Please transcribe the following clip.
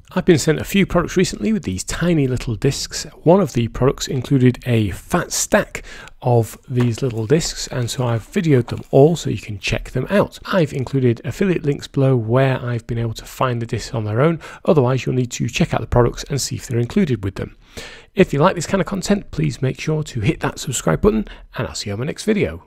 I've been sent a few products recently with these tiny little discs. One of the products included a fat stack of these little discs, and so I've videoed them all so you can check them out. I've included affiliate links below where I've been able to find the discs on their own, otherwise you'll need to check out the products and see if they're included with them. If you like this kind of content, please make sure to hit that subscribe button, and I'll see you on my next video.